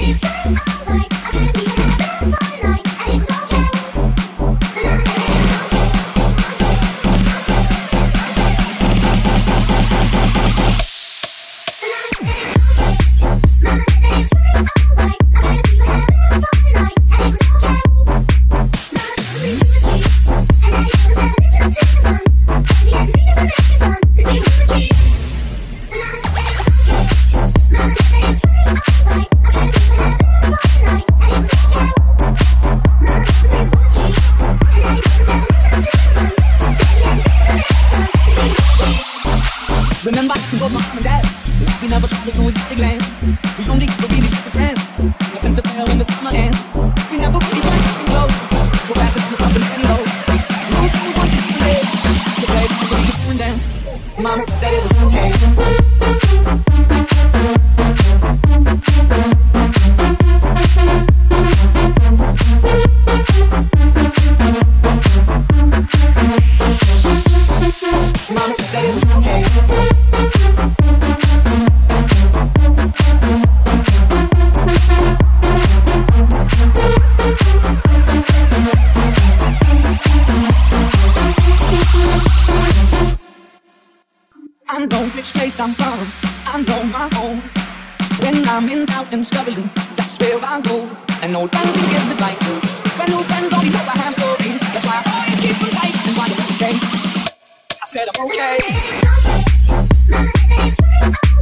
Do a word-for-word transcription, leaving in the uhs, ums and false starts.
I'm from, I know my home. When I'm in doubt and struggling, that's where I go. And no one can give advice. When no friends only know I have story. That's why I always keep them tight and why I'm okay. I said I'm okay.